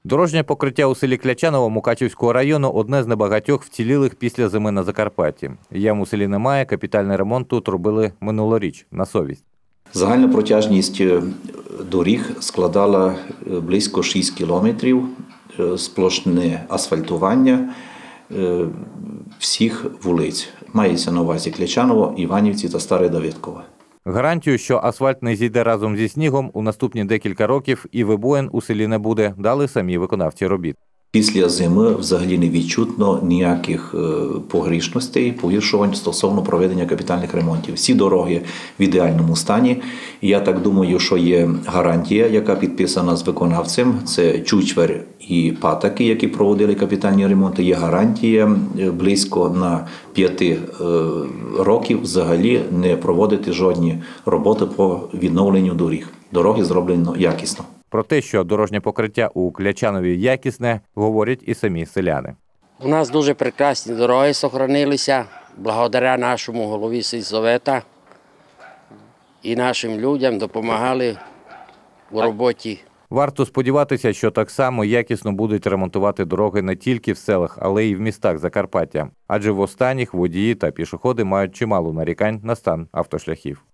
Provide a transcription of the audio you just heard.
Дорожнє покриття у селі Клячаново Мукачівського району – одне з небагатьох вцілілих після зими на Закарпатті. Ям у селі немає, капітальний ремонт тут робили минулоріч, на совість. Загальна протяжність доріг складала близько 6 кілометрів, сплошне асфальтування всіх вулиць. Мається на увазі Клячаново, Іванівці та Старе Давидкове. Гарантію, що асфальт не зійде разом зі снігом, у наступні декілька років і вибоїн у селі не буде, дали самі виконавці робіт. Після зими взагалі не відчутно ніяких погіршувань стосовно проведення капітальних ремонтів. Всі дороги в ідеальному стані. І я так думаю, що є гарантія, яка підписана з виконавцем. Це Чучвер і Патаки, які проводили капітальні ремонти. Є гарантія близько на 5 років взагалі не проводити жодні роботи по відновленню доріг. Дороги зроблено якісно. Про те, що дорожнє покриття у Клячанові якісне, говорять і самі селяни. У нас дуже прекрасні дороги зберігалися, благодаря нашому голові сільсовету і нашим людям допомагали у роботі. Варто сподіватися, що так само якісно будуть ремонтувати дороги не тільки в селах, але й в містах Закарпаття. Адже в останніх водії та пішоходи мають чимало нарікань на стан автошляхів.